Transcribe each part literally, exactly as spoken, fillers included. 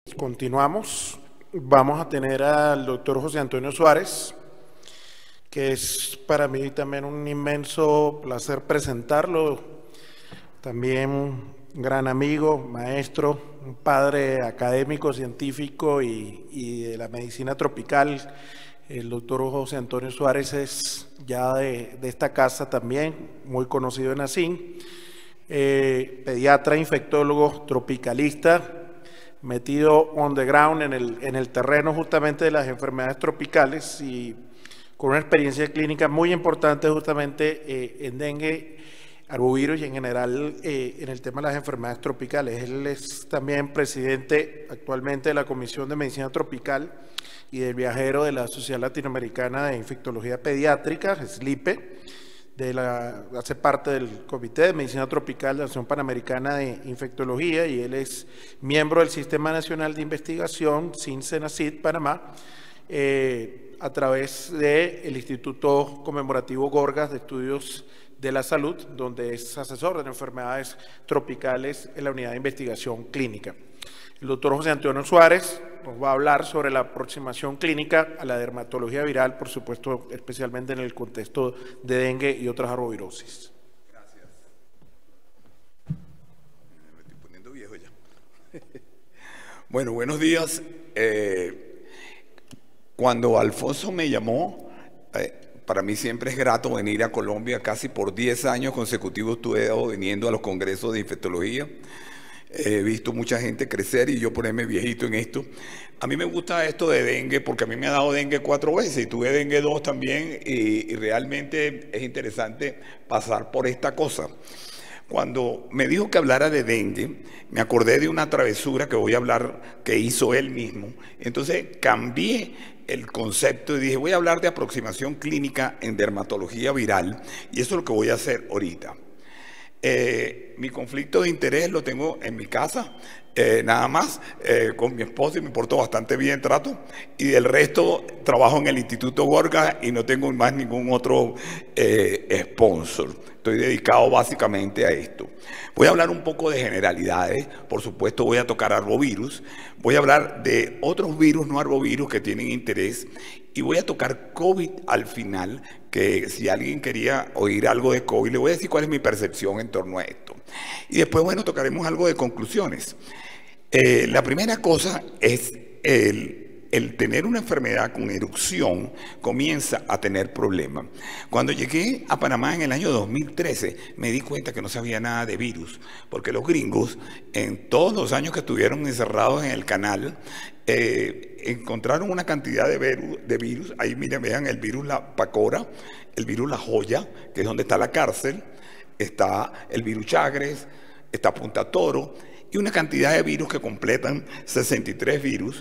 Continuamos. Vamos a tener al doctor José Antonio Suárez, que es para mí también un inmenso placer presentarlo. También un gran amigo, maestro, un padre académico, científico y, y de la medicina tropical. El doctor José Antonio Suárez es ya de, de esta casa también, muy conocido en ASIN, eh, pediatra, infectólogo, tropicalista, metido on the ground en el, en el terreno justamente de las enfermedades tropicales y con una experiencia clínica muy importante justamente eh, en dengue, arbovirus y en general eh, en el tema de las enfermedades tropicales. Él es también presidente actualmente de la Comisión de Medicina Tropical y del viajero de la Sociedad Latinoamericana de Infectología Pediátrica, SLIPE, de la, hace parte del Comité de Medicina Tropical de la Asociación Panamericana de Infectología y él es miembro del Sistema Nacional de Investigación, SIN-CENACID, Panamá, eh, a través del Instituto Conmemorativo Gorgas de Estudios de la Salud, donde es asesor de enfermedades tropicales en la Unidad de Investigación Clínica. El doctor José Antonio Suárez nos va a hablar sobre la aproximación clínica a la dermatología viral, por supuesto, especialmente en el contexto de dengue y otras arbovirosis. Gracias. Me estoy poniendo viejo ya. Bueno, buenos días. Eh, cuando Alfonso me llamó, eh, para mí siempre es grato venir a Colombia. Casi por diez años consecutivos estuve viniendo a los congresos de infectología. He visto mucha gente crecer y yo ponerme viejito en esto. A mí me gusta esto de dengue porque a mí me ha dado dengue cuatro veces y tuve dengue dos también y, y realmente es interesante pasar por esta cosa. Cuando me dijo que hablara de dengue, me acordé de una travesura que voy a hablar que hizo él mismo. Entonces cambié el concepto y dije voy a hablar de aproximación clínica en dermatología viral y eso es lo que voy a hacer ahorita. Eh, mi conflicto de interés lo tengo en mi casa, eh, nada más, eh, con mi esposa y me porto bastante bien, trato, y del resto trabajo en el Instituto Gorgas y no tengo más ningún otro eh, sponsor. Estoy dedicado básicamente a esto. Voy a hablar un poco de generalidades, por supuesto voy a tocar arbovirus, voy a hablar de otros virus no arbovirus que tienen interés y voy a tocar COVID al final, que si alguien quería oír algo de COVID, le voy a decir cuál es mi percepción en torno a esto. Y después, bueno, tocaremos algo de conclusiones. Eh, la primera cosa es el, el tener una enfermedad con erupción comienza a tener problemas. Cuando llegué a Panamá en el año dos mil trece, me di cuenta que no sabía nada de virus, porque los gringos, en todos los años que estuvieron encerrados en el canal, eh, encontraron una cantidad de virus, de virus. Ahí miren, vean el virus la pacora, el virus la joya, que es donde está la cárcel, está el virus Chagres, está Punta Toro, y una cantidad de virus que completan sesenta y tres virus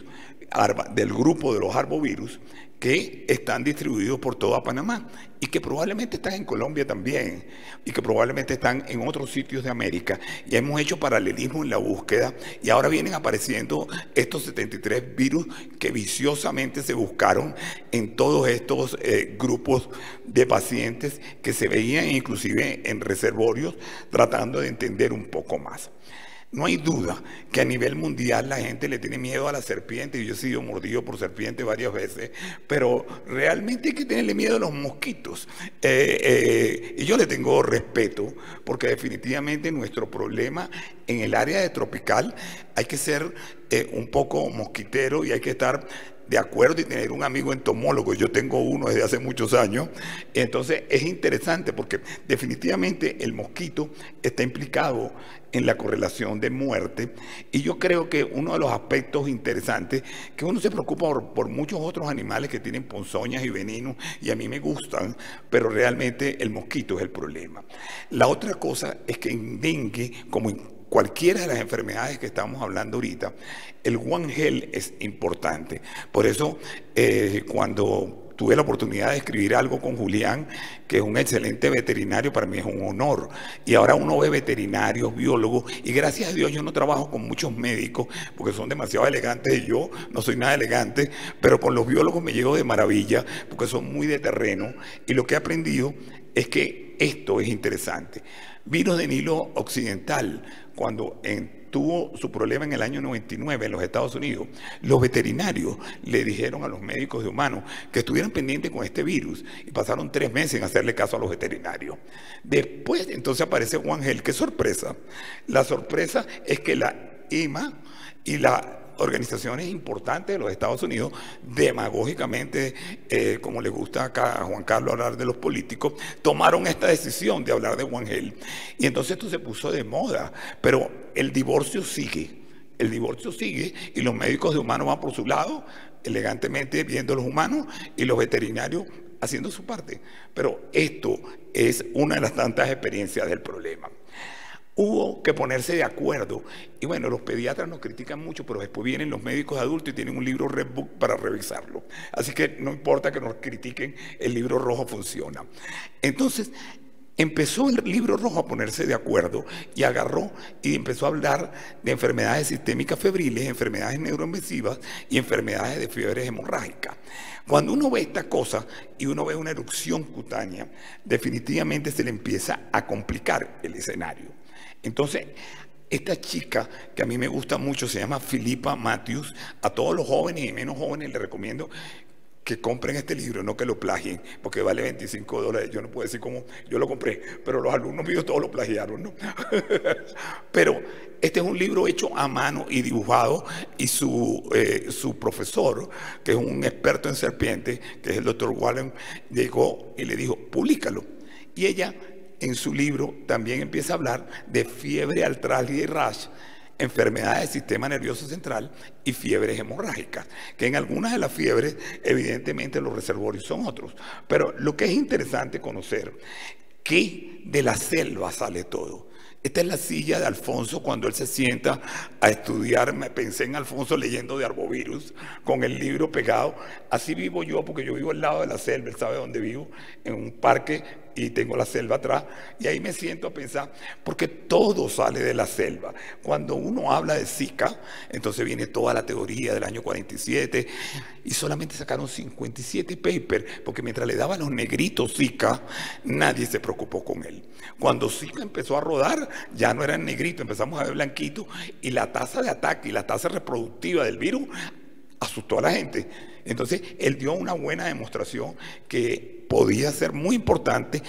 del grupo de los arbovirus que están distribuidos por toda Panamá y que probablemente están en Colombia también y que probablemente están en otros sitios de América. Ya hemos hecho paralelismo en la búsqueda y ahora vienen apareciendo estos setenta y tres virus que viciosamente se buscaron en todos estos eh, grupos de pacientes que se veían inclusive en reservorios tratando de entender un poco más. No hay duda que a nivel mundial la gente le tiene miedo a la serpiente, y yo he sido mordido por serpiente varias veces, pero realmente hay que tenerle miedo a los mosquitos. Eh, eh, y yo le tengo respeto, porque definitivamente nuestro problema en el área de tropical hay que ser eh, un poco mosquitero y hay que estar de acuerdo y tener un amigo entomólogo. Yo tengo uno desde hace muchos años. Entonces es interesante porque definitivamente el mosquito está implicado en la correlación de muerte y yo creo que uno de los aspectos interesantes que uno se preocupa por, por muchos otros animales que tienen ponzoñas y venenos y a mí me gustan, pero realmente el mosquito es el problema. La otra cosa es que en dengue, como en cualquiera de las enfermedades que estamos hablando ahorita, el One Health es importante. Por eso, eh, cuando tuve la oportunidad de escribir algo con Julián, que es un excelente veterinario, para mí es un honor. Y ahora uno ve veterinarios, biólogos, y gracias a Dios yo no trabajo con muchos médicos, porque son demasiado elegantes y yo no soy nada elegante, pero con los biólogos me llevo de maravilla, porque son muy de terreno, y lo que he aprendido es que esto es interesante. Virus de Nilo occidental, cuando en tuvo su problema en el año noventa y nueve en los Estados Unidos, los veterinarios le dijeron a los médicos de humanos que estuvieran pendientes con este virus y pasaron tres meses en hacerle caso a los veterinarios. Después, entonces aparece Juan Gel. ¡Qué sorpresa! La sorpresa es que la I M A y la organizaciones importantes de los Estados Unidos, demagógicamente, eh, como le gusta acá a Juan Carlos hablar de los políticos, tomaron esta decisión de hablar de Juan Gel. Y entonces esto se puso de moda, pero el divorcio sigue, el divorcio sigue y los médicos de humanos van por su lado, elegantemente viendo a los humanos y los veterinarios haciendo su parte. Pero esto es una de las tantas experiencias del problema. Hubo que ponerse de acuerdo y bueno, los pediatras nos critican mucho, pero después vienen los médicos adultos y tienen un libro Red Book para revisarlo. Así que no importa que nos critiquen, el libro rojo funciona. Entonces, empezó el libro rojo a ponerse de acuerdo y agarró y empezó a hablar de enfermedades sistémicas febriles, enfermedades neuroinvasivas y enfermedades de fiebres hemorrágicas. Cuando uno ve esta cosa y uno ve una erupción cutánea, definitivamente se le empieza a complicar el escenario. Entonces, esta chica que a mí me gusta mucho se llama Philippa Matthews. A todos los jóvenes y menos jóvenes les recomiendo que compren este libro, no que lo plagien, porque vale veinticinco dólares. Yo no puedo decir cómo yo lo compré, pero los alumnos míos todos lo plagiaron, ¿no? Pero este es un libro hecho a mano y dibujado, y su, eh, su profesor, que es un experto en serpientes, que es el doctor Wallen, llegó y le dijo, públicalo. Y ella, en su libro, también empieza a hablar de fiebre, artralgia y rash, enfermedades del sistema nervioso central y fiebres hemorrágicas, que en algunas de las fiebres evidentemente los reservorios son otros, pero lo que es interesante conocer que de la selva sale todo. Esta es la silla de Alfonso cuando él se sienta a estudiar. Me pensé en Alfonso leyendo de Arbovirus con el libro pegado. Así vivo yo, porque yo vivo al lado de la selva, él sabe dónde vivo, en un parque, y tengo la selva atrás, y ahí me siento a pensar, porque todo sale de la selva. Cuando uno habla de Zika, entonces viene toda la teoría del año cuarenta y siete, y solamente sacaron cincuenta y siete papers, porque mientras le daban los negritos Zika, nadie se preocupó con él. Cuando Zika empezó a rodar, ya no eran negritos, empezamos a ver blanquitos, y la tasa de ataque y la tasa reproductiva del virus asustó a la gente. Entonces, él dio una buena demostración que podía ser muy importante,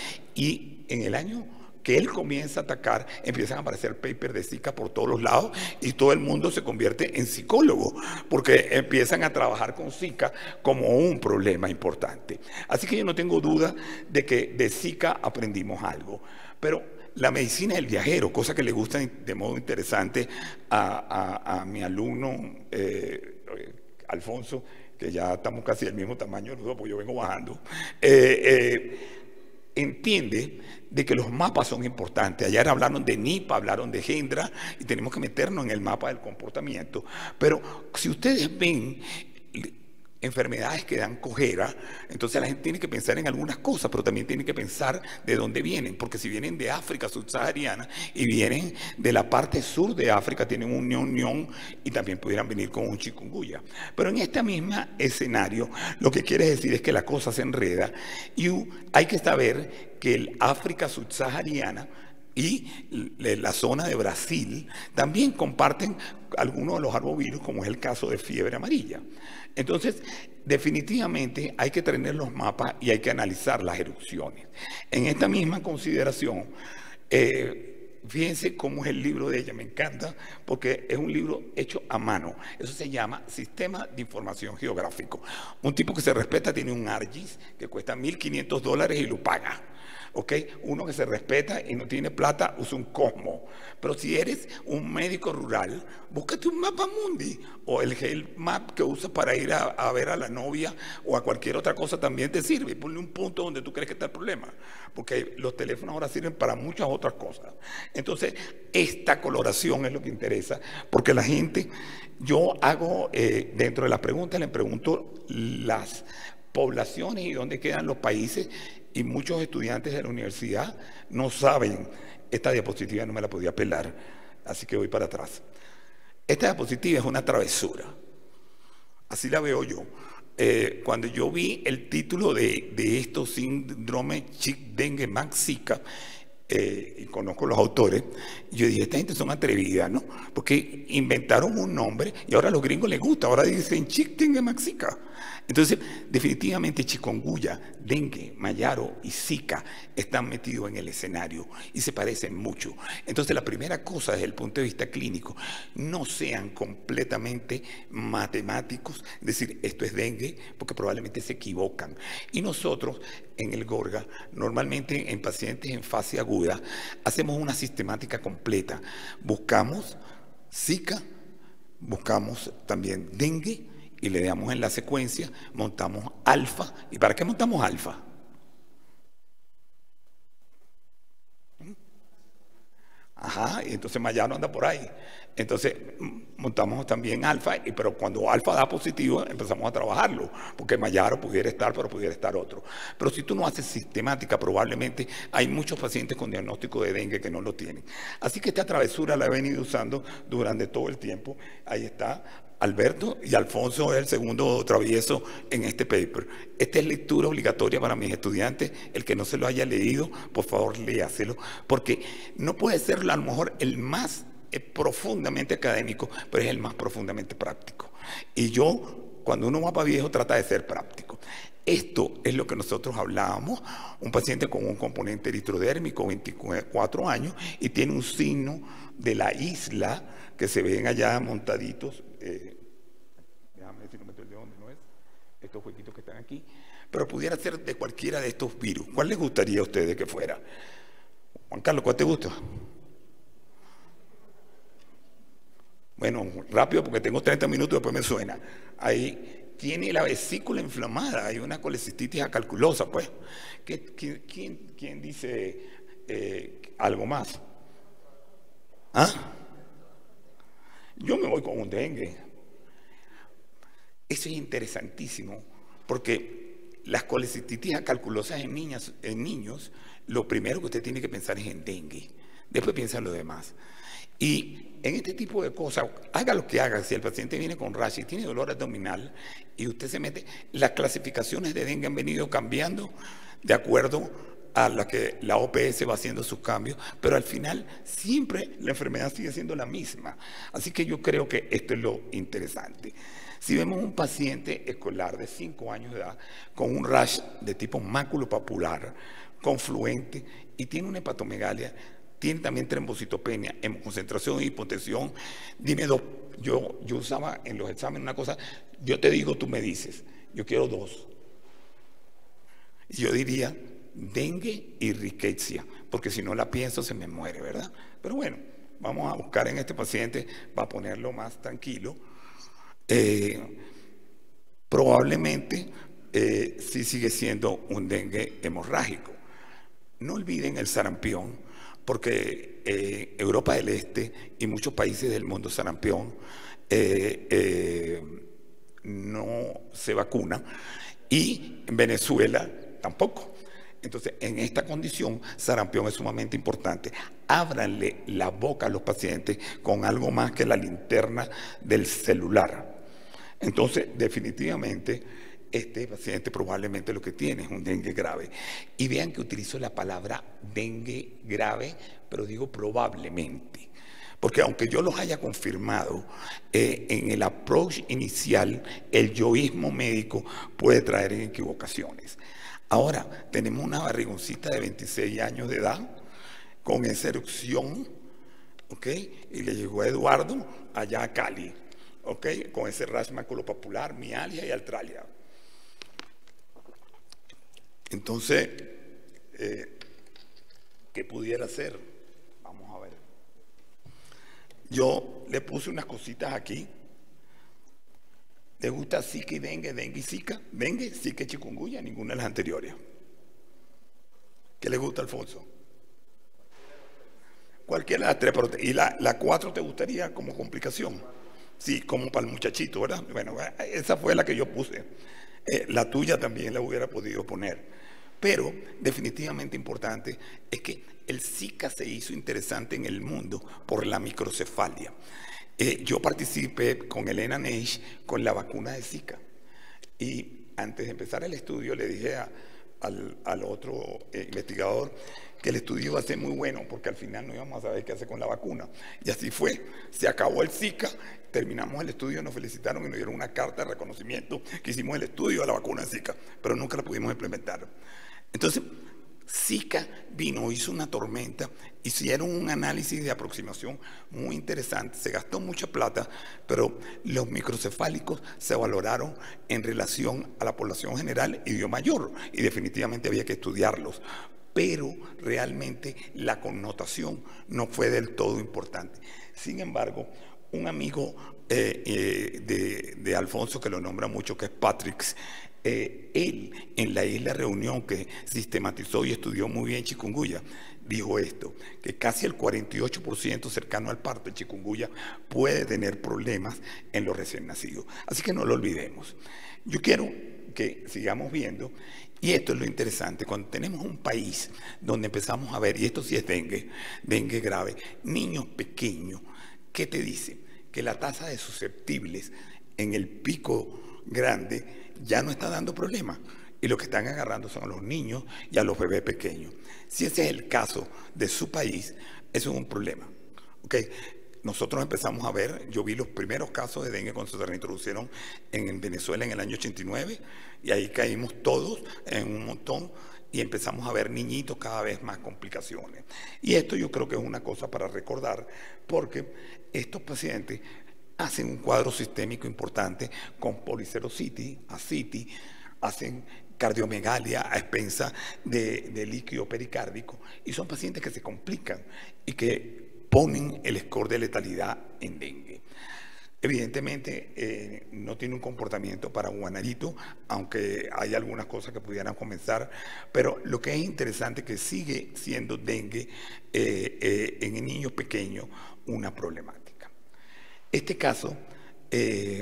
y en el año que él comienza a atacar, empiezan a aparecer papers de Zika por todos los lados y todo el mundo se convierte en psicólogo porque empiezan a trabajar con Zika como un problema importante. Así que yo no tengo duda de que de Zika aprendimos algo, pero la medicina del viajero, cosa que le gusta de modo interesante a, a, a mi alumno eh, Alfonso, que ya estamos casi del mismo tamaño, porque yo vengo bajando, eh, eh, entiende de que los mapas son importantes. Ayer hablaron de Nipah, hablaron de Hendra, y tenemos que meternos en el mapa del comportamiento. Pero si ustedes ven enfermedades que dan cojera, entonces la gente tiene que pensar en algunas cosas, pero también tiene que pensar de dónde vienen, porque si vienen de África subsahariana y vienen de la parte sur de África, tienen un ñon ñon y también pudieran venir con un chikungunya. Pero en este mismo escenario, lo que quiere decir es que la cosa se enreda y hay que saber que el África subsahariana y la zona de Brasil también comparten algunos de los arbovirus, como es el caso de fiebre amarilla. Entonces, definitivamente hay que tener los mapas y hay que analizar las erupciones. En esta misma consideración, eh, fíjense cómo es el libro de ella, me encanta, porque es un libro hecho a mano. Eso se llama Sistema de Información Geográfico. Un tipo que se respeta tiene un ARGIS que cuesta mil quinientos dólares y lo paga. ¿Okay? Uno que se respeta y no tiene plata usa un Cosmo. Pero si eres un médico rural, búscate un mapa mundi, o el Health Map que usas para ir a, a ver a la novia o a cualquier otra cosa también te sirve. Ponle un punto donde tú crees que está el problema, porque los teléfonos ahora sirven para muchas otras cosas. Entonces, esta coloración es lo que interesa, porque la gente, yo hago, eh, dentro de las preguntas, le pregunto las poblaciones y dónde quedan los países. Y muchos estudiantes de la universidad no saben. Esta diapositiva no me la podía pelar, así que voy para atrás. Esta diapositiva es una travesura, así la veo yo. Eh, cuando yo vi el título de, de esto, síndrome Chick-Dengue-Max Zika, eh, y conozco los autores, y yo dije, esta gente son atrevidas, ¿no? Porque inventaron un nombre y ahora a los gringos les gusta, ahora dicen chikungunya. Entonces, definitivamente chikungunya, dengue, mayaro y zika están metidos en el escenario y se parecen mucho. Entonces, la primera cosa desde el punto de vista clínico, no sean completamente matemáticos, decir esto es dengue, porque probablemente se equivocan. Y nosotros en el Gorga, normalmente en pacientes en fase aguda, hacemos una sistemática completa. Buscamos zika, buscamos también dengue, y le damos en la secuencia, montamos alfa. ¿Y para qué montamos alfa? Ajá, y entonces Mayaro anda por ahí. Entonces montamos también alfa, y, pero cuando alfa da positivo empezamos a trabajarlo, porque Mayaro pudiera estar, pero pudiera estar otro. Pero si tú no haces sistemática, probablemente hay muchos pacientes con diagnóstico de dengue que no lo tienen. Así que esta travesura la he venido usando durante todo el tiempo. Ahí está Alberto, y Alfonso es el segundo travieso en este paper. Esta es lectura obligatoria para mis estudiantes. El que no se lo haya leído, por favor, léaselo, porque no puede ser a lo mejor el más eh, profundamente académico, pero es el más profundamente práctico. Y yo, cuando uno va para viejo, trata de ser práctico. Esto es lo que nosotros hablábamos, un paciente con un componente eritrodérmico, veinticuatro años, y tiene un signo de la isla que se ven allá montaditos. Eh, déjame ver si no meto el de dónde no es, estos jueguitos que están aquí, pero pudiera ser de cualquiera de estos virus. ¿Cuál les gustaría a ustedes que fuera? Juan Carlos, ¿cuál te gusta? Bueno, rápido porque tengo treinta minutos, después me suena. Ahí tiene la vesícula inflamada, hay una colecistitis acalculosa, pues. ¿Qué, quién, quién, quién dice eh, algo más? ¿Ah? Yo me voy con un dengue. Eso es interesantísimo, porque las colecistitis acalculosas en, niñas, en niños, lo primero que usted tiene que pensar es en dengue, después piensa en lo demás. Y en este tipo de cosas, haga lo que haga, si el paciente viene con rash y tiene dolor abdominal y usted se mete, las clasificaciones de dengue han venido cambiando de acuerdo a la que la O P S va haciendo sus cambios, pero al final siempre la enfermedad sigue siendo la misma. Así que yo creo que esto es lo interesante. Si vemos un paciente escolar de cinco años de edad con un rash de tipo maculopapular, confluente, y tiene una hepatomegalia, tiene también trombocitopenia, hemoconcentración y hipotensión, dime dos. Yo, yo usaba en los exámenes una cosa, yo te digo, tú me dices, yo quiero dos. Y yo diría dengue y rickettsia, porque si no la pienso se me muere, ¿verdad? Pero bueno, vamos a buscar en este paciente para ponerlo más tranquilo. Eh, probablemente eh, sí sigue siendo un dengue hemorrágico. No olviden el sarampión, porque eh, Europa del Este y muchos países del mundo sarampión eh, eh, no se vacunan, y en Venezuela tampoco. Entonces, en esta condición, sarampión es sumamente importante. Ábranle la boca a los pacientes con algo más que la linterna del celular. Entonces, definitivamente, este paciente probablemente lo que tiene es un dengue grave. Y vean que utilizo la palabra dengue grave, pero digo probablemente. Porque aunque yo los haya confirmado, eh, en el approach inicial, el yoísmo médico puede traer equivocaciones. Ahora, tenemos una barrigoncita de veintiséis años de edad, con esa erupción, ¿ok? Y le llegó a Eduardo allá a Cali, ¿ok? Con ese rash maculopapular, mialgia y artralia. Entonces, eh, ¿qué pudiera hacer? Vamos a ver. Yo le puse unas cositas aquí. ¿Le gusta Zika y dengue, dengue y Zika? Dengue, Zika y chikungunya, ninguna de las anteriores. ¿Qué le gusta, Alfonso? Cualquiera de las tres. Pero ¿y la, la cuatro te gustaría como complicación? Sí, como para el muchachito, ¿verdad? Bueno, esa fue la que yo puse. Eh, la tuya también la hubiera podido poner. Pero definitivamente importante es que el Zika se hizo interesante en el mundo por la microcefalia. Eh, yo participé con Elena Neish con la vacuna de Zika, y antes de empezar el estudio le dije a, al, al otro eh, investigador que el estudio iba a ser muy bueno, porque al final no íbamos a saber qué hacer con la vacuna. Y así fue. Se acabó el Zika, terminamos el estudio, nos felicitaron y nos dieron una carta de reconocimiento que hicimos el estudio de la vacuna de Zika, pero nunca la pudimos implementar. Entonces, Zika vino, hizo una tormenta, hicieron un análisis de aproximación muy interesante, se gastó mucha plata, pero los microcefálicos se valoraron en relación a la población general y dio mayor, y definitivamente había que estudiarlos, pero realmente la connotación no fue del todo importante. Sin embargo, un amigo eh, eh, de, de Alfonso, que lo nombra mucho, que es Patrick, Eh, él en la isla Reunión, que sistematizó y estudió muy bien chikungunya, dijo esto, que casi el cuarenta y ocho por ciento cercano al parto de chikungunya puede tener problemas en los recién nacidos. Así que no lo olvidemos. Yo quiero que sigamos viendo, y esto es lo interesante, cuando tenemos un país donde empezamos a ver, y esto sí es dengue, dengue grave, niños pequeños, ¿qué te dice? Que la tasa de susceptibles en el pico grande ya no está dando problemas, y lo que están agarrando son a los niños y a los bebés pequeños. Si ese es el caso de su país, eso es un problema. ¿Okay? Nosotros empezamos a ver, yo vi los primeros casos de dengue cuando se reintroducieron en Venezuela en el año ochenta y nueve, y ahí caímos todos en un montón, y empezamos a ver niñitos cada vez más complicaciones. Y esto yo creo que es una cosa para recordar, porque estos pacientes hacen un cuadro sistémico importante con policerositis, ascitis, hacen cardiomegalia a expensa de, de líquido pericárdico, y son pacientes que se complican y que ponen el score de letalidad en dengue. Evidentemente eh, no tiene un comportamiento para guanarito, aunque hay algunas cosas que pudieran comenzar, pero lo que es interesante es que sigue siendo dengue eh, eh, en niños pequeños una problemática. Este caso eh,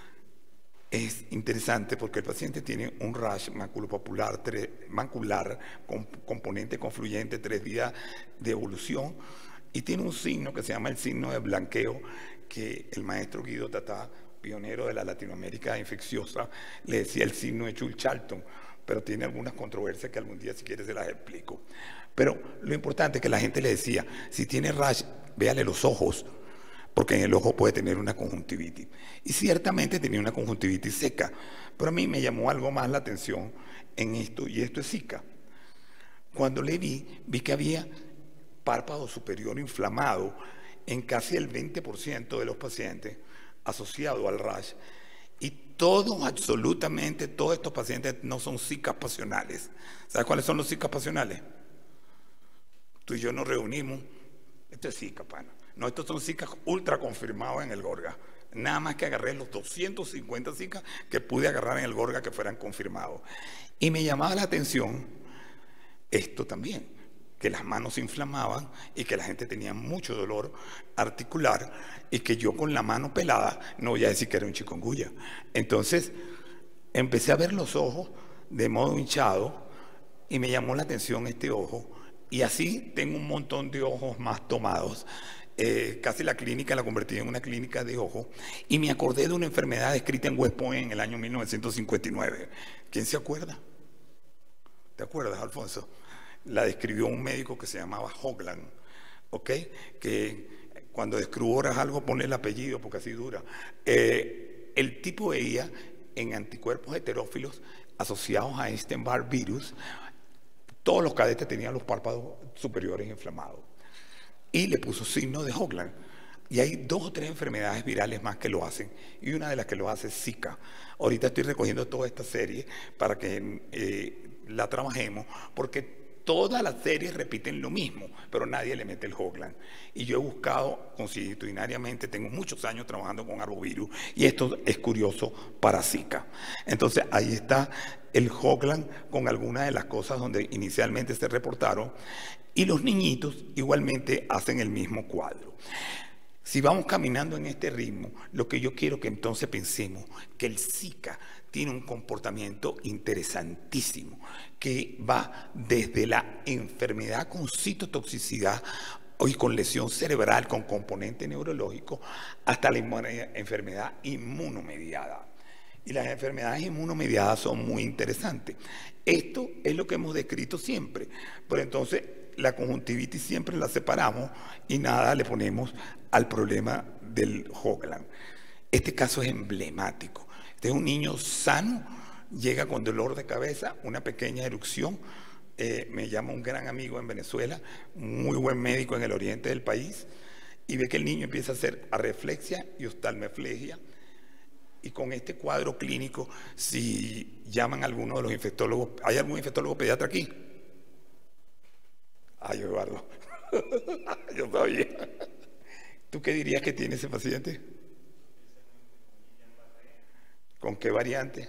es interesante porque el paciente tiene un rash maculopapular, tres, macular con componente confluyente, tres días de evolución, y tiene un signo que se llama el signo de blanqueo, que el maestro Guido Tatá, pionero de la Latinoamérica infecciosa, le decía el signo de Chul-Charlton, pero tiene algunas controversias que algún día, si quieres, se las explico. Pero lo importante es que la gente le decía, si tiene rash, véale los ojos, porque en el ojo puede tener una conjuntivitis. Y ciertamente tenía una conjuntivitis seca, pero a mí me llamó algo más la atención en esto, y esto es Zika. Cuando le vi, vi que había párpado superior inflamado en casi el veinte por ciento de los pacientes asociado al rash, y todos, absolutamente todos estos pacientes no son Zika pasionales. ¿Sabes cuáles son los Zika pasionales? Tú y yo nos reunimos, esto es Zika, pana. No, estos son Zika ultra confirmados en el Gorga. Nada más que agarré los doscientos cincuenta Zika que pude agarrar en el Gorga que fueran confirmados. Y me llamaba la atención esto también, que las manos se inflamaban y que la gente tenía mucho dolor articular, y que yo con la mano pelada no voy a decir que era un chikungunya. Entonces empecé a ver los ojos de modo hinchado y me llamó la atención este ojo, y así tengo un montón de ojos más tomados. Eh, casi la clínica la convertí en una clínica de ojo, y me acordé de una enfermedad descrita en West Point en el año mil novecientos cincuenta y nueve. ¿Quién se acuerda? ¿Te acuerdas, Alfonso? La describió un médico que se llamaba Hogland, ¿ok? Que cuando descubras algo ponle el apellido porque así dura. Eh, el tipo veía en anticuerpos heterófilos asociados a Epstein-Barr virus, todos los cadetes tenían los párpados superiores inflamados, y le puso signo de Hogland. Y hay dos o tres enfermedades virales más que lo hacen, y una de las que lo hace es Zika. Ahorita estoy recogiendo toda esta serie para que eh, la trabajemos, porque todas las series repiten lo mismo, pero nadie le mete el Hogland. Y yo he buscado constitucionariamente, tengo muchos años trabajando con arbovirus, y esto es curioso para Zika. Entonces ahí está el Hogland con algunas de las cosas donde inicialmente se reportaron, y los niñitos igualmente hacen el mismo cuadro. Si vamos caminando en este ritmo, lo que yo quiero que entonces pensemos que el Zika tiene un comportamiento interesantísimo que va desde la enfermedad con citotoxicidad y con lesión cerebral con componente neurológico hasta la enfermedad inmunomediada. Y las enfermedades inmunomediadas son muy interesantes. Esto es lo que hemos descrito siempre, pero entonces la conjuntivitis siempre la separamos y nada le ponemos al problema del Hoagland. Este caso es emblemático. Este es un niño sano, llega con dolor de cabeza, una pequeña erupción. Eh, me llama un gran amigo en Venezuela, muy buen médico en el oriente del país, y ve que el niño empieza a hacer arreflexia y oftalmoplegia. Y con este cuadro clínico, si llaman a alguno de los infectólogos, ¿hay algún infectólogo pediatra aquí? Ay, Eduardo, yo sabía. ¿Tú qué dirías que tiene ese paciente? ¿Con qué variante?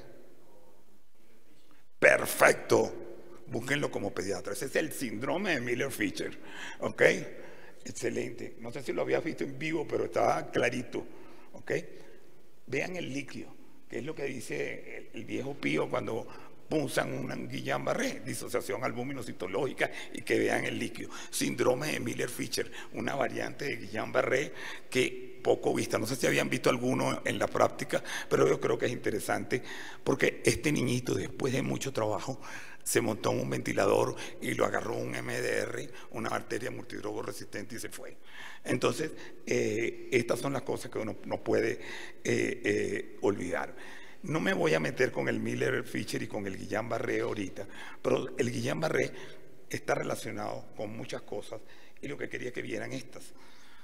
Perfecto. Búsquenlo como pediatra. Ese es el síndrome de Miller-Fisher. ¿Ok? Excelente. No sé si lo habías visto en vivo, pero estaba clarito. ¿Ok? Vean el líquido, que es lo que dice el, el viejo Pío cuando punzan una Guillain-Barré, disociación albumino-citológica, y que vean el líquido. Síndrome de Miller-Fisher, una variante de Guillain-Barré que poco vista. No sé si habían visto alguno en la práctica, pero yo creo que es interesante porque este niñito, después de mucho trabajo, se montó en un ventilador y lo agarró un M D R, una arteria multidrogo resistente, y se fue. Entonces, eh, estas son las cosas que uno no puede eh, eh, olvidar. No me voy a meter con el Miller-Fisher y con el Guillain-Barré ahorita, pero el Guillain-Barré está relacionado con muchas cosas y lo que quería que vieran estas.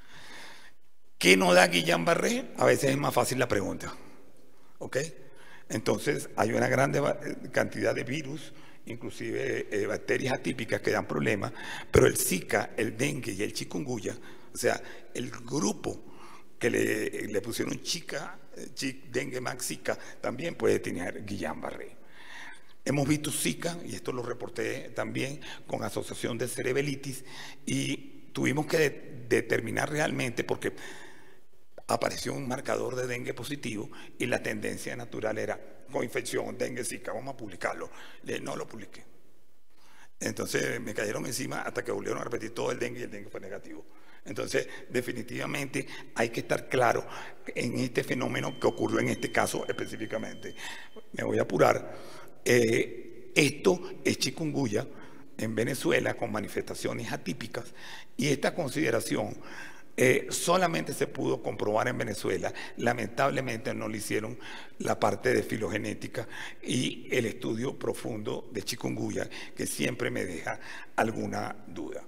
¿Qué no da Guillain-Barré? A veces es más fácil la pregunta. ¿Ok? Entonces, hay una gran cantidad de virus, inclusive eh, bacterias atípicas que dan problemas, pero el Zika, el dengue y el chikungunya, o sea, el grupo que le, le pusieron chica, chic, dengue más Zika, también puede tener Guillain-Barré. Hemos visto Zika, y esto lo reporté también, con asociación de cerebelitis, y tuvimos que de, determinar realmente, porque apareció un marcador de dengue positivo y la tendencia natural era coinfección, dengue, Zika, vamos a publicarlo. Le, no lo publiqué. Entonces me cayeron encima hasta que volvieron a repetir todo el dengue y el dengue fue negativo. Entonces, definitivamente hay que estar claro en este fenómeno que ocurrió en este caso específicamente. Me voy a apurar. Eh, esto es chikungunya en Venezuela con manifestaciones atípicas y esta consideración Eh, solamente se pudo comprobar en Venezuela. Lamentablemente no le hicieron la parte de filogenética y el estudio profundo de chikungunya, que siempre me deja alguna duda.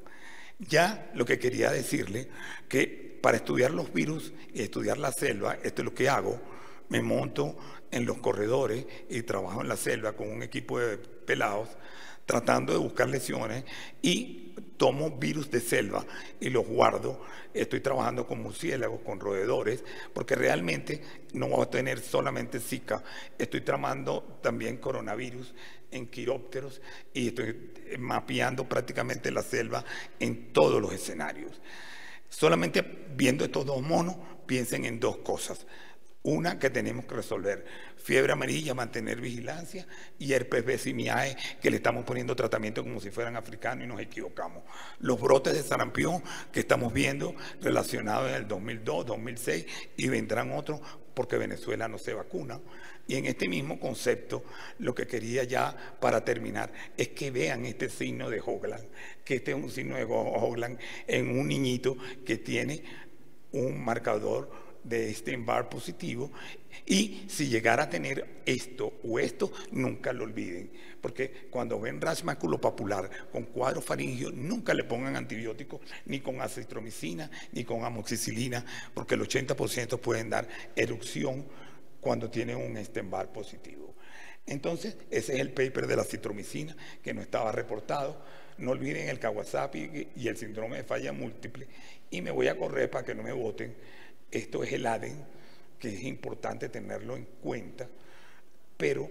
Ya lo que quería decirle, que para estudiar los virus y estudiar la selva, esto es lo que hago, me monto en los corredores y trabajo en la selva con un equipo de pelados, tratando de buscar lesiones y tomo virus de selva y los guardo. Estoy trabajando con murciélagos, con roedores, porque realmente no voy a tener solamente Zika, estoy tramando también coronavirus en quirópteros y estoy mapeando prácticamente la selva en todos los escenarios. Solamente viendo estos dos monos, piensen en dos cosas. Una que tenemos que resolver, fiebre amarilla, mantener vigilancia, y herpes B simiae, que le estamos poniendo tratamiento como si fueran africanos y nos equivocamos. Los brotes de sarampión que estamos viendo relacionados en el dos mil dos, dos mil seis, y vendrán otros porque Venezuela no se vacuna. Y en este mismo concepto, lo que quería ya para terminar es que vean este signo de Hoagland, que este es un signo de Hoagland en un niñito que tiene un marcador de Epstein-Barr positivo, y si llegara a tener esto o esto, nunca lo olviden, porque cuando ven rash maculopapular con cuadro faríngeo, nunca le pongan antibióticos ni con acitromicina ni con amoxicilina, porque el ochenta por ciento pueden dar erupción cuando tienen un Epstein-Barr positivo. Entonces, ese es el paper de la citromicina que no estaba reportado. No olviden el Kawasaki y el síndrome de falla múltiple, y me voy a correr para que no me voten. Esto es el A D E N, que es importante tenerlo en cuenta, pero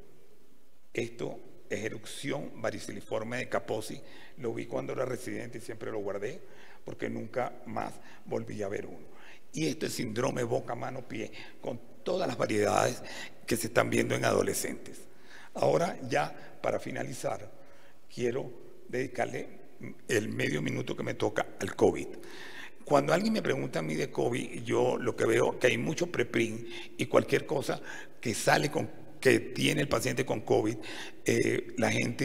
esto es erupción variciliforme de Kaposi. Lo vi cuando era residente y siempre lo guardé, porque nunca más volví a ver uno. Y esto es síndrome boca, mano, pie, con todas las variedades que se están viendo en adolescentes. Ahora, ya para finalizar, quiero dedicarle el medio minuto que me toca al COVID. Cuando alguien me pregunta a mí de COVID, yo lo que veo es que hay mucho preprint y cualquier cosa que sale con, que tiene el paciente con COVID, eh, la gente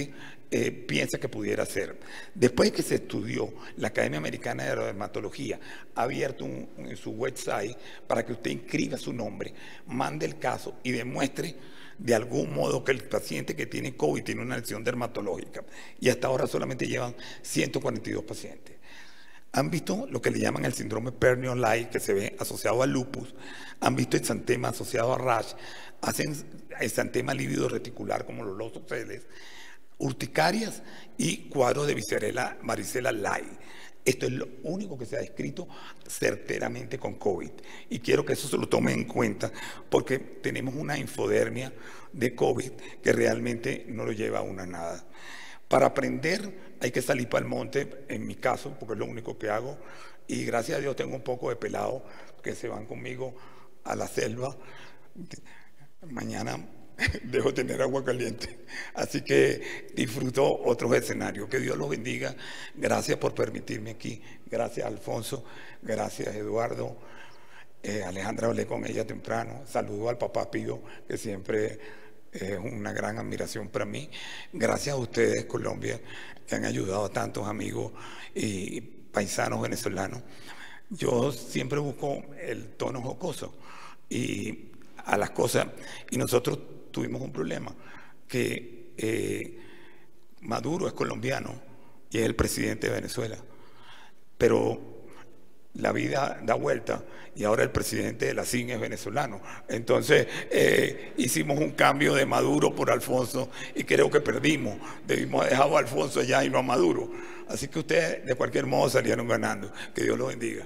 eh, piensa que pudiera ser. Después que se estudió, la Academia Americana de Dermatología ha abierto un, en su website para que usted inscriba su nombre, mande el caso y demuestre de algún modo que el paciente que tiene COVID tiene una lesión dermatológica. Y hasta ahora solamente llevan ciento cuarenta y dos pacientes. Han visto lo que le llaman el síndrome Pernio-Lai, que se ve asociado al lupus. Han visto exantema asociado a rash. Hacen exantema lívido reticular como los losoceles, urticarias y cuadros de viscerela, varicela Lai. Esto es lo único que se ha descrito certeramente con COVID. Y quiero que eso se lo tomen en cuenta porque tenemos una infodermia de COVID que realmente no lo lleva a una nada. Para aprender hay que salir para el monte, en mi caso, porque es lo único que hago. Y gracias a Dios tengo un poco de pelado que se van conmigo a la selva. Mañana dejo tener agua caliente. Así que disfruto otros escenarios. Que Dios los bendiga. Gracias por permitirme aquí. Gracias, Alfonso. Gracias, Eduardo. Eh, Alejandra, hablé con ella temprano. Saludo al papá Pío, que siempre es una gran admiración para mí. Gracias a ustedes, Colombia, que han ayudado a tantos amigos y paisanos venezolanos. Yo siempre busco el tono jocoso y a las cosas, y nosotros tuvimos un problema, que eh, Maduro es colombiano y es el presidente de Venezuela, pero la vida da vuelta y ahora el presidente de la C I N es venezolano. Entonces eh, hicimos un cambio de Maduro por Alfonso y creo que perdimos. Debimos haber dejado a Alfonso allá y no a Maduro. Así que ustedes de cualquier modo salieron ganando. Que Dios los bendiga.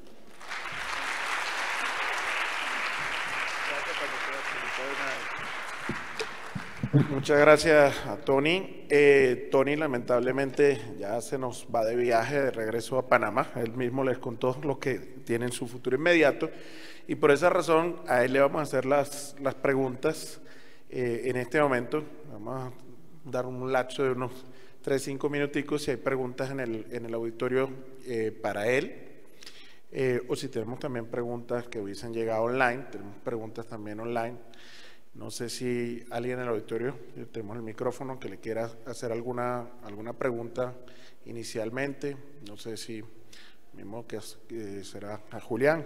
Muchas gracias a Tony. Eh, Tony lamentablemente ya se nos va de viaje de regreso a Panamá. Él mismo les contó lo que tiene en su futuro inmediato y por esa razón a él le vamos a hacer las, las preguntas eh, en este momento. Vamos a dar un lapso de unos tres, cinco minuticos si hay preguntas en el, en el auditorio eh, para él. Eh, o si tenemos también preguntas que hubiesen llegado online, tenemos preguntas también online. No sé si alguien en el auditorio, tenemos el micrófono, que le quiera hacer alguna, alguna pregunta inicialmente. No sé si mismo que, que será a Julián.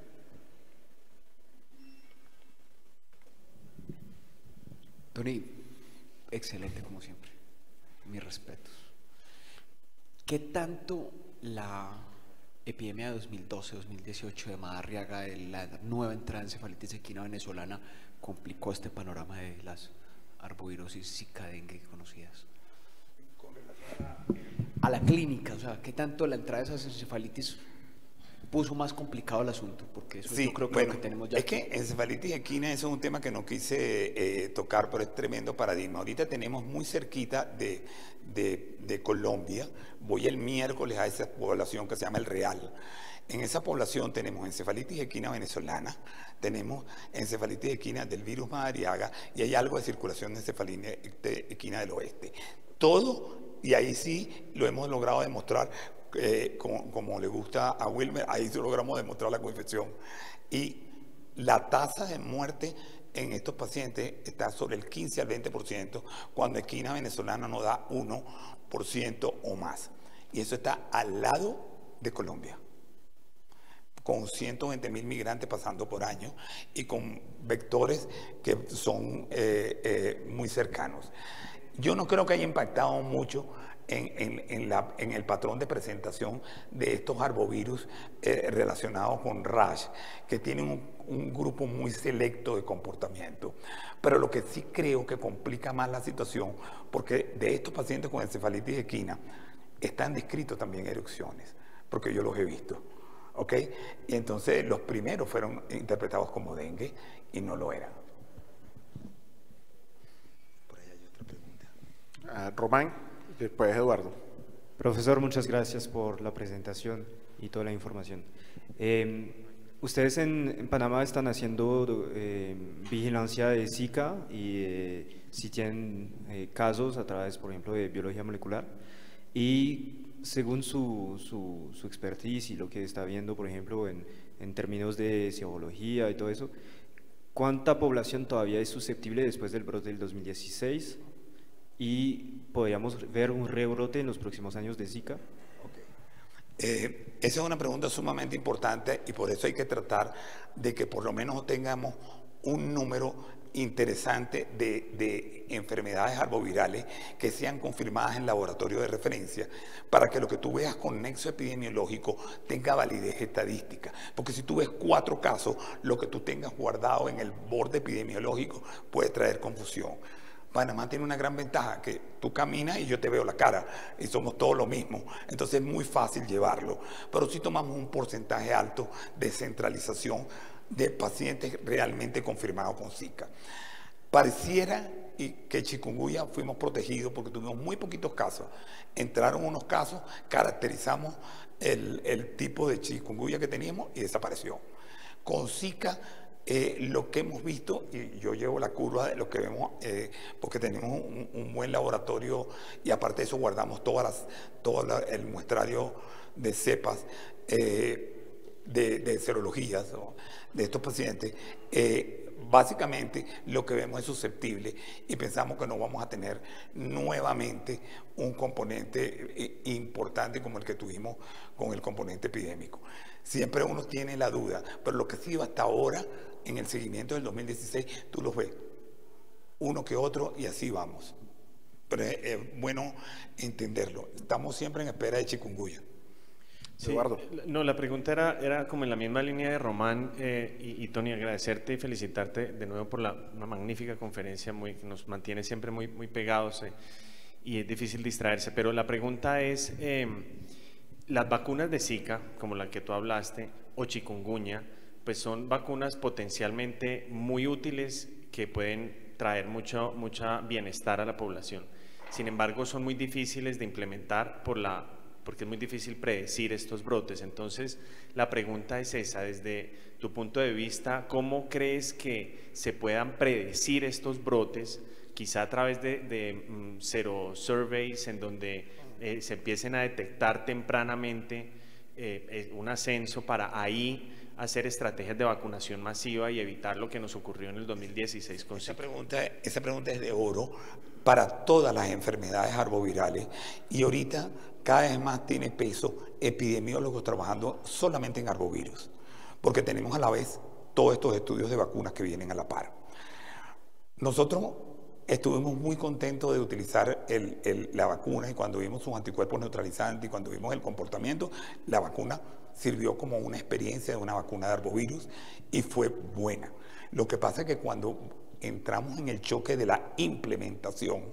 Tony, excelente como siempre. Mis respetos. ¿Qué tanto la epidemia de dos mil doce dos mil dieciocho de Madariaga, de la nueva entrada de encefalitis equina venezolana, complicó este panorama de las arbovirosis Zika, dengue conocidas? Con relación a... a la clínica, o sea, ¿qué tanto la entrada de esas encefalitis puso más complicado el asunto? Porque eso sí, yo creo que bueno, lo que tenemos ya. Es que encefalitis equina, eso es un tema que no quise eh, tocar, pero es tremendo paradigma. Ahorita tenemos muy cerquita de, de, de Colombia, voy el miércoles a esa población que se llama El Real. En esa población tenemos encefalitis equina venezolana, tenemos encefalitis equina del virus Madariaga y hay algo de circulación de encefalitis equina del oeste. Todo, y ahí sí lo hemos logrado demostrar, eh, como, como le gusta a Wilmer, ahí sí logramos demostrar la coinfección. Y la tasa de muerte en estos pacientes está sobre el quince al veinte por ciento, cuando equina venezolana nos da uno por ciento o más. Y eso está al lado de Colombia, con ciento veinte mil migrantes pasando por año y con vectores que son eh, eh, muy cercanos. Yo no creo que haya impactado mucho en, en, en, la, en el patrón de presentación de estos arbovirus eh, relacionados con rash, que tienen un, un grupo muy selecto de comportamiento. Pero lo que sí creo que complica más la situación, porque de estos pacientes con encefalitis equina están descritos también erupciones, porque yo los he visto. ¿Ok? Y entonces los primeros fueron interpretados como dengue y no lo eran. Por ahí hay otra pregunta. Uh, Román, después Eduardo. Profesor, muchas gracias por la presentación y toda la información. Eh, ustedes en, en Panamá están haciendo eh, vigilancia de Zika y eh, si tienen eh, casos a través, por ejemplo, de biología molecular. Y según su, su, su expertise y lo que está viendo, por ejemplo, en, en términos de serología y todo eso, ¿cuánta población todavía es susceptible después del brote del dos mil dieciséis? y podríamos ver un rebrote en los próximos años de Zika. Eh, esa es una pregunta sumamente importante y por eso hay que tratar de que por lo menos tengamos un número interesante de, de enfermedades arbovirales que sean confirmadas en laboratorio de referencia para que lo que tú veas con nexo epidemiológico tenga validez estadística. Porque si tú ves cuatro casos, lo que tú tengas guardado en el borde epidemiológico puede traer confusión. Panamá tiene una gran ventaja, que tú caminas y yo te veo la cara y somos todos lo mismo, entonces es muy fácil llevarlo, pero si tomamos un porcentaje alto de centralización de pacientes realmente confirmados con Zika. Pareciera y que chikungunya fuimos protegidos porque tuvimos muy poquitos casos, entraron unos casos, caracterizamos el, el tipo de chikungunya que teníamos y desapareció. Con Zika, Eh, lo que hemos visto, y yo llevo la curva de lo que vemos, eh, porque tenemos un, un buen laboratorio y aparte de eso guardamos todas las, todo la, el muestrario de cepas, eh, de, de serologías, ¿no?, de estos pacientes. Eh, básicamente lo que vemos es susceptible y pensamos que no vamos a tener nuevamente un componente eh, importante como el que tuvimos con el componente epidémico. Siempre uno tiene la duda, pero lo que ha sido hasta ahora en el seguimiento del dos mil dieciséis, tú los ves, uno que otro, y así vamos. Pero es, es bueno entenderlo. Estamos siempre en espera de chikungunya. Sí, Eduardo. no, la pregunta era, era como en la misma línea de Román eh, y, y Tony, agradecerte y felicitarte de nuevo por la, una magnífica conferencia muy, que nos mantiene siempre muy, muy pegados eh, y es difícil distraerse, pero la pregunta es, eh, las vacunas de Zika, como la que tú hablaste, o chikungunya, pues son vacunas potencialmente muy útiles que pueden traer mucho, mucha bienestar a la población. Sin embargo, son muy difíciles de implementar por la, porque es muy difícil predecir estos brotes. Entonces, la pregunta es esa, desde tu punto de vista, ¿cómo crees que se puedan predecir estos brotes? Quizá a través de, de um, zero surveys, en donde eh, se empiecen a detectar tempranamente eh, un ascenso para ahí hacer estrategias de vacunación masiva y evitar lo que nos ocurrió en el dos mil dieciséis con Esa Zika. pregunta, esa pregunta es de oro para todas las enfermedades arbovirales y ahorita cada vez más tiene peso epidemiólogos trabajando solamente en arbovirus, porque tenemos a la vez todos estos estudios de vacunas que vienen a la par. Nosotros estuvimos muy contentos de utilizar el, el, la vacuna y cuando vimos sus anticuerpos neutralizantes y cuando vimos el comportamiento, la vacuna sirvió como una experiencia de una vacuna de arbovirus y fue buena. Lo que pasa es que cuando entramos en el choque de la implementación,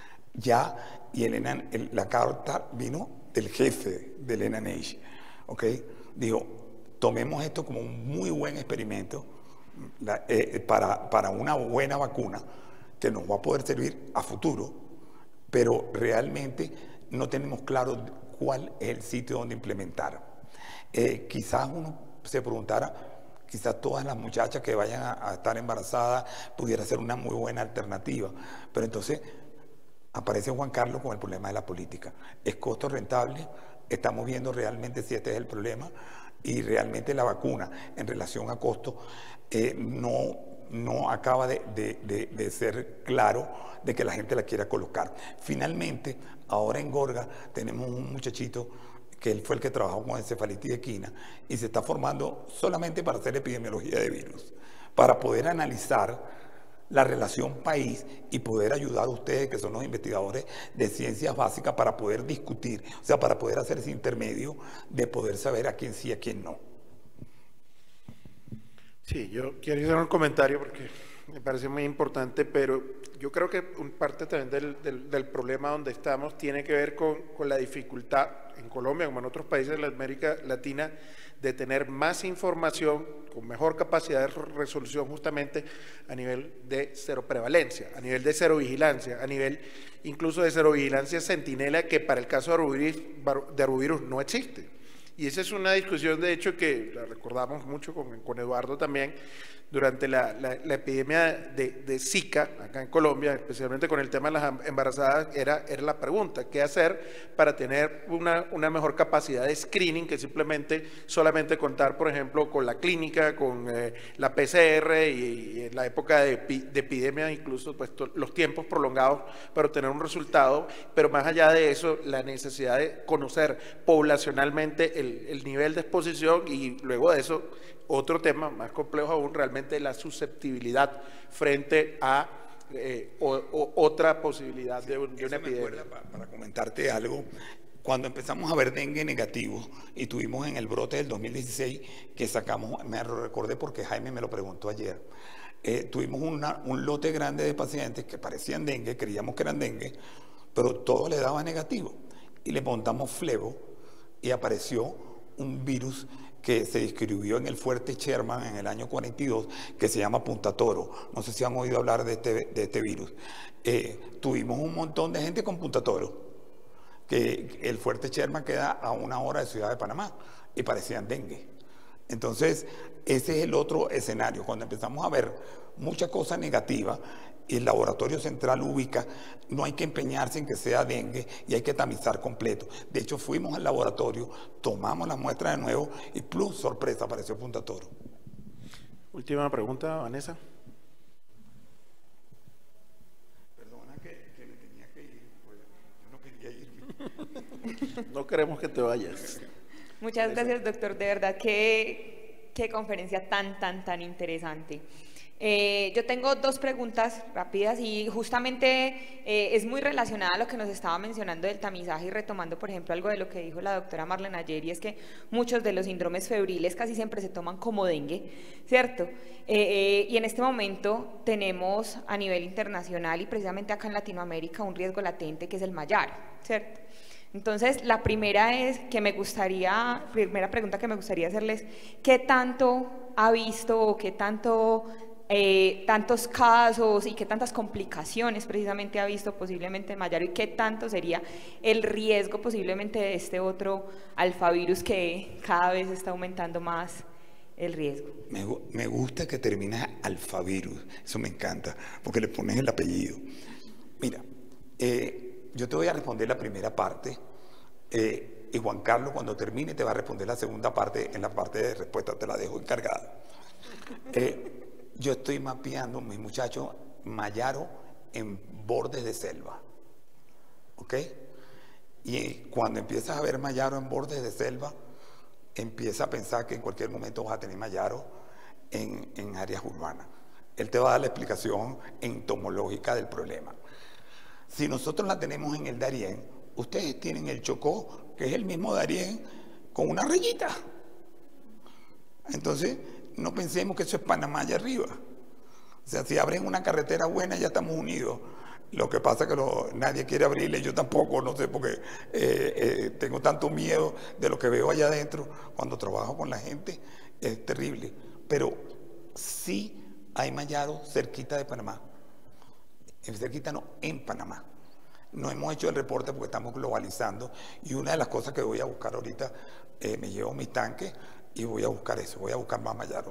ya, y el, el, la carta vino del jefe del N I H, ¿ok? Dijo, tomemos esto como un muy buen experimento la, eh, para, para una buena vacuna que nos va a poder servir a futuro, pero realmente no tenemos claro cuál es el sitio donde implementar. Eh, quizás uno se preguntara, quizás todas las muchachas que vayan a, a estar embarazadas pudiera ser una muy buena alternativa, pero entonces aparece Juan Carlos con el problema de la política. ¿Es costo rentable? Estamos viendo realmente si este es el problema y realmente la vacuna en relación a costo eh, no, no acaba de, de, de, de ser claro de que la gente la quiera colocar. Finalmente, ahora en Gorga tenemos un muchachito que él fue el que trabajó con encefalitis equina y se está formando solamente para hacer epidemiología de virus, para poder analizar la relación país y poder ayudar a ustedes que son los investigadores de ciencias básicas para poder discutir, o sea, para poder hacer ese intermedio de poder saber a quién sí y a quién no. Sí, yo quiero hacer un comentario porque me parece muy importante, pero yo creo que un parte también del, del, del problema donde estamos tiene que ver con, con la dificultad en Colombia, como en otros países de la América Latina, de tener más información con mejor capacidad de resolución justamente a nivel de cero prevalencia, a nivel de cero vigilancia, a nivel incluso de cero vigilancia centinela, que para el caso de arbovirus, de arbovirus no existe. Y esa es una discusión, de hecho, que la recordamos mucho con, con Eduardo también, durante la, la, la epidemia de, de Zika, acá en Colombia, especialmente con el tema de las embarazadas, era, era la pregunta, ¿qué hacer para tener una, una mejor capacidad de screening que simplemente solamente contar, por ejemplo, con la clínica, con eh, la P C R y, y en la época de, de epidemia, incluso pues, los tiempos prolongados para obtener un resultado, pero más allá de eso, la necesidad de conocer poblacionalmente el, el nivel de exposición y luego de eso, otro tema más complejo aún, realmente la susceptibilidad frente a eh, o, o, otra posibilidad de, un, de una epidemia. Para, para comentarte algo, cuando empezamos a ver dengue negativo y tuvimos en el brote del dos mil dieciséis que sacamos, me lo recordé porque Jaime me lo preguntó ayer, eh, tuvimos una, un lote grande de pacientes que parecían dengue, creíamos que eran dengue, pero todo le daba negativo y le montamos flebo y apareció un virus que se distribuyó en el fuerte Sherman en el año cuarenta y dos, que se llama Punta Toro. No sé si han oído hablar de este, de este virus. Eh, tuvimos un montón de gente con Punta Toro, que el fuerte Sherman queda a una hora de Ciudad de Panamá, y parecían dengue. Entonces, ese es el otro escenario. Cuando empezamos a ver muchas cosas negativas, y el laboratorio central ubica, no hay que empeñarse en que sea dengue y hay que tamizar completo. De hecho, fuimos al laboratorio, tomamos las muestras de nuevo y plus, sorpresa, apareció Punta Toro. Última pregunta, Vanessa. Perdona que, que me tenía que ir, pues yo no quería irme. No queremos que te vayas. Muchas gracias, doctor. De verdad, qué, qué conferencia tan, tan, tan interesante. Eh, yo tengo dos preguntas rápidas y justamente eh, es muy relacionada a lo que nos estaba mencionando del tamizaje y retomando, por ejemplo, algo de lo que dijo la doctora Marlene ayer, y es que muchos de los síndromes febriles casi siempre se toman como dengue, ¿cierto? Eh, eh, y en este momento tenemos a nivel internacional y precisamente acá en Latinoamérica un riesgo latente que es el mayaro, ¿cierto? Entonces, la primera es que me gustaría, primera pregunta que me gustaría hacerles, ¿qué tanto ha visto o qué tanto... Eh, tantos casos y qué tantas complicaciones precisamente ha visto posiblemente Mayaro y qué tanto sería el riesgo posiblemente de este otro alfavirus que cada vez está aumentando más el riesgo? Me, me gusta que termina alfavirus, eso me encanta, porque le pones el apellido. Mira, eh, yo te voy a responder la primera parte eh, y Juan Carlos cuando termine te va a responder la segunda parte. En la parte de respuesta te la dejo encargada. Eh, Yo estoy mapeando, mis muchachos, Mayaro en bordes de selva, ¿ok? Y cuando empiezas a ver Mayaro en bordes de selva, empieza a pensar que en cualquier momento vas a tener Mayaro en, en áreas urbanas. Él te va a dar la explicación entomológica del problema. Si nosotros la tenemos en el Darién, ustedes tienen el Chocó, que es el mismo Darién, con una rayita. Entonces, no pensemos que eso es Panamá allá arriba. O sea, si abren una carretera buena, ya estamos unidos. Lo que pasa es que lo, nadie quiere abrirle, yo tampoco, no sé, porque eh, eh, tengo tanto miedo de lo que veo allá adentro cuando trabajo con la gente, es terrible. Pero sí hay Mayaro cerquita de Panamá. Cerquita no, en Panamá. No hemos hecho el reporte porque estamos globalizando, y una de las cosas que voy a buscar ahorita, eh, me llevo mis tanques y voy a buscar eso, voy a buscar más Mayaro.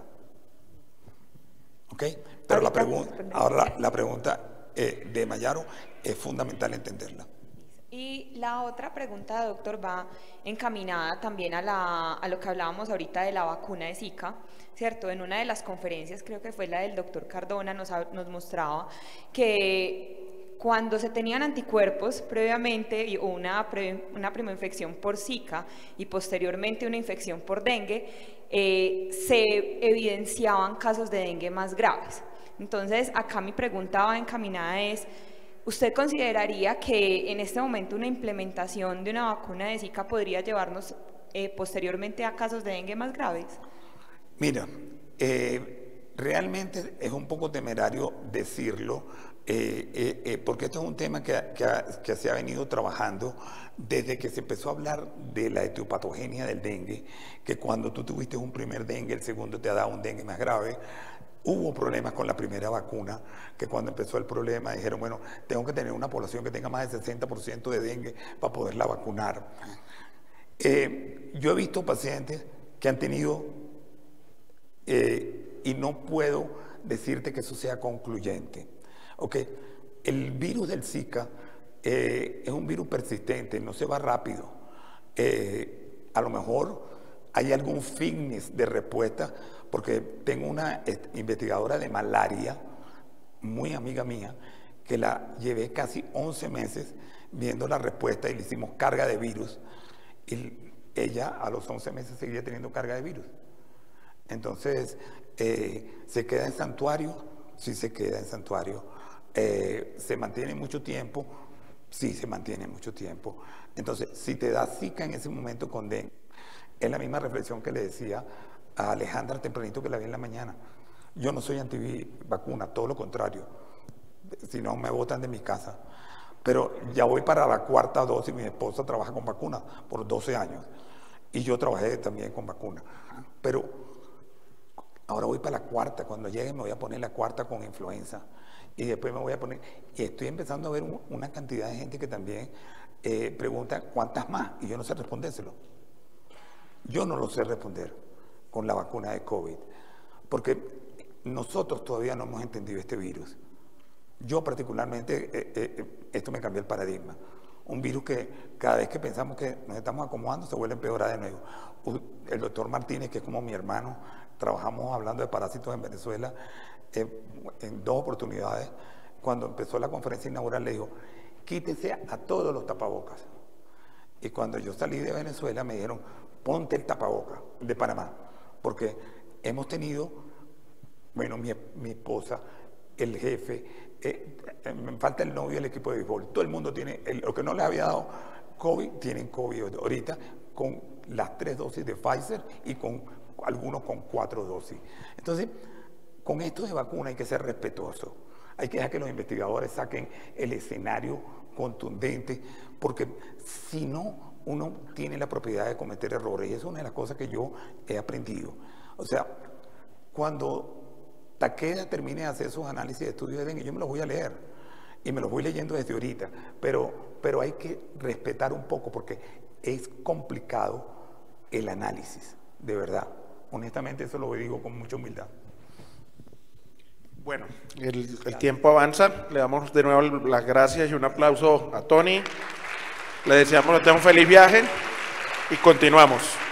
¿Ok? Pero la, pregun ahora la, la pregunta eh, de Mayaro es fundamental entenderla. Y la otra pregunta, doctor, va encaminada también a, la, a lo que hablábamos ahorita de la vacuna de Zika, ¿cierto? En una de las conferencias, creo que fue la del doctor Cardona, nos, nos mostraba que cuando se tenían anticuerpos previamente o una, pre, una primoinfección por Zika y posteriormente una infección por dengue, eh, se evidenciaban casos de dengue más graves. Entonces, acá mi pregunta va encaminada es, ¿usted consideraría que en este momento una implementación de una vacuna de Zika podría llevarnos eh, posteriormente a casos de dengue más graves? Mira, eh, realmente es un poco temerario decirlo, Eh, eh, eh, porque esto es un tema que, que, que se ha venido trabajando desde que se empezó a hablar de la etiopatogenia del dengue, que cuando tú tuviste un primer dengue, el segundo te ha dado un dengue más grave. Hubo problemas con la primera vacuna, que cuando empezó el problema dijeron, bueno, tengo que tener una población que tenga más del sesenta por ciento de dengue para poderla vacunar. Eh, yo he visto pacientes que han tenido eh, y no puedo decirte que eso sea concluyente. Okay. El virus del Zika eh, es un virus persistente, no se va rápido. Eh, a lo mejor hay algún fitness de respuesta, porque tengo una investigadora de malaria, muy amiga mía, que la llevé casi once meses viendo la respuesta y le hicimos carga de virus. Y ella a los once meses seguía teniendo carga de virus. Entonces, eh, ¿se queda en santuario? Sí, se queda en santuario. Eh, ¿Se mantiene mucho tiempo? Sí, se mantiene mucho tiempo. Entonces, si te da Zika en ese momento con dengue, es la misma reflexión que le decía a Alejandra tempranito que la vi en la mañana. Yo no soy antivacuna, todo lo contrario. Si no, me botan de mi casa. Pero ya voy para la cuarta dosis. Mi esposa trabaja con vacunas por doce años. Y yo trabajé también con vacunas. Pero ahora voy para la cuarta. Cuando llegue me voy a poner la cuarta con influenza. Y después me voy a poner... Y estoy empezando a ver un, una cantidad de gente que también eh, pregunta ¿cuántas más? Y yo no sé respondérselo. Yo no lo sé responder con la vacuna de COVID. Porque nosotros todavía no hemos entendido este virus. Yo particularmente, eh, eh, esto me cambió el paradigma. Un virus que cada vez que pensamos que nos estamos acomodando se vuelve a empeorar de nuevo. El doctor Martínez, que es como mi hermano, trabajamos hablando de parásitos en Venezuela eh, en dos oportunidades. Cuando empezó la conferencia inaugural le dijo, quítese a todos los tapabocas. Y cuando yo salí de Venezuela me dijeron, ponte el tapabocas de Panamá. Porque hemos tenido, bueno, mi, mi esposa, el jefe, eh, eh, me falta el novio del equipo de béisbol, todo el mundo tiene, el, lo que no les había dado COVID, tienen COVID ahorita con las tres dosis de Pfizer y con algunos con cuatro dosis. Entonces, con esto de vacuna hay que ser respetuoso, hay que dejar que los investigadores saquen el escenario contundente, porque si no, uno tiene la propiedad de cometer errores, y eso es una de las cosas que yo he aprendido. O sea, cuando Takeda termine de hacer sus análisis de estudios de dengue, yo me los voy a leer y me los voy leyendo desde ahorita, pero, pero hay que respetar un poco porque es complicado el análisis, de verdad. Honestamente eso lo digo con mucha humildad. Bueno, el, el tiempo avanza, le damos de nuevo las gracias y un aplauso a Tony, le deseamos que tenga un feliz viaje y continuamos.